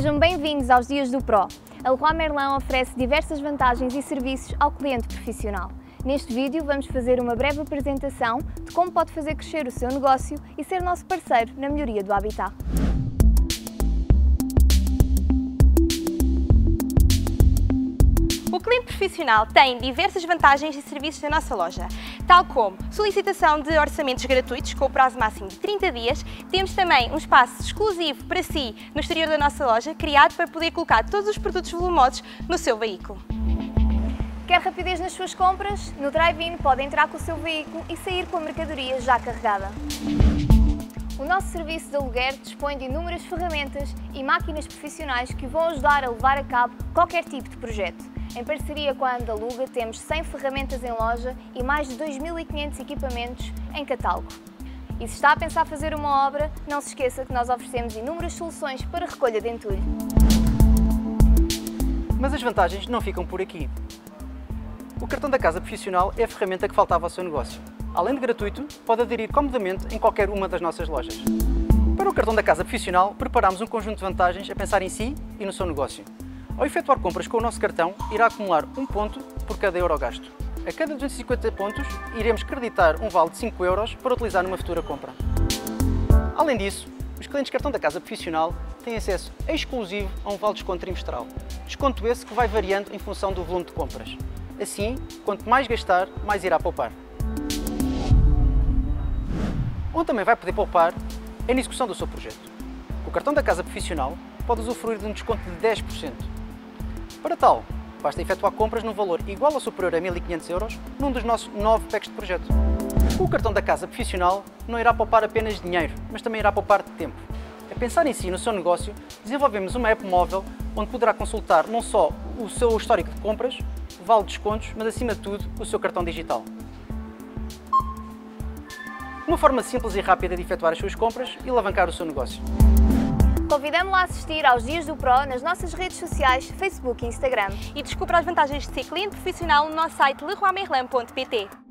Sejam bem-vindos aos Dias do Pro. A Leroy Merlin oferece diversas vantagens e serviços ao cliente profissional. Neste vídeo vamos fazer uma breve apresentação de como pode fazer crescer o seu negócio e ser nosso parceiro na melhoria do habitat. O cliente profissional tem diversas vantagens e serviços na nossa loja, tal como solicitação de orçamentos gratuitos com o prazo máximo de 30 dias. Temos também um espaço exclusivo para si no exterior da nossa loja, criado para poder colocar todos os produtos volumosos no seu veículo. Quer rapidez nas suas compras? No drive-in pode entrar com o seu veículo e sair com a mercadoria já carregada. O nosso serviço de aluguer dispõe de inúmeras ferramentas e máquinas profissionais que vão ajudar a levar a cabo qualquer tipo de projeto. Em parceria com a Andaluga, temos 100 ferramentas em loja e mais de 2.500 equipamentos em catálogo. E se está a pensar fazer uma obra, não se esqueça que nós oferecemos inúmeras soluções para recolha de entulho. Mas as vantagens não ficam por aqui. O cartão da casa profissional é a ferramenta que faltava ao seu negócio. Além de gratuito, pode aderir comodamente em qualquer uma das nossas lojas. Para o cartão da casa profissional, preparamos um conjunto de vantagens a pensar em si e no seu negócio. Ao efetuar compras com o nosso cartão, irá acumular 1 ponto por cada euro gasto. A cada 250 pontos, iremos creditar um vale de 5 euros para utilizar numa futura compra. Além disso, os clientes cartão da casa profissional têm acesso exclusivo a um vale de desconto trimestral. Desconto esse que vai variando em função do volume de compras. Assim, quanto mais gastar, mais irá poupar. Onde também vai poder poupar é na execução do seu projeto. Com o cartão da casa profissional, pode usufruir de um desconto de 10%. Para tal, basta efetuar compras num valor igual ou superior a 1.500 euros num dos nossos 9 packs de projeto. O cartão da casa profissional não irá poupar apenas dinheiro, mas também irá poupar tempo. A pensar em si e no seu negócio, desenvolvemos uma app móvel onde poderá consultar não só o seu histórico de compras, o vale de descontos, mas acima de tudo o seu cartão digital. Uma forma simples e rápida de efetuar as suas compras e alavancar o seu negócio. Convidamos-la a assistir aos Dias do Pro nas nossas redes sociais, Facebook e Instagram. E descubra as vantagens de ser cliente profissional no nosso site leroymerlin.pt.